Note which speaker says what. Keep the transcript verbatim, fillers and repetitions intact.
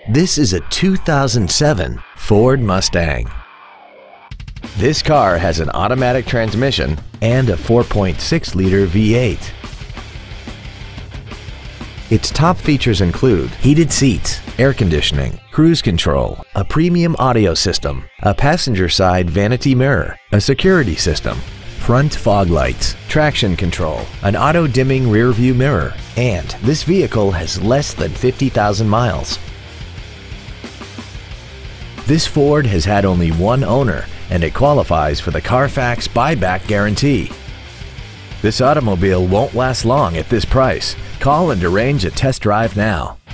Speaker 1: This is a two thousand seven Ford Mustang. This car has an automatic transmission and a four point six liter V eight. Its top features include heated seats, air conditioning, cruise control, a premium audio system, a passenger side vanity mirror, a security system, front fog lights, traction control, an auto-dimming rear view mirror, and this vehicle has less than fifty thousand miles. This Ford has had only one owner, and it qualifies for the Carfax buyback guarantee. This automobile won't last long at this price. Call and arrange a test drive now.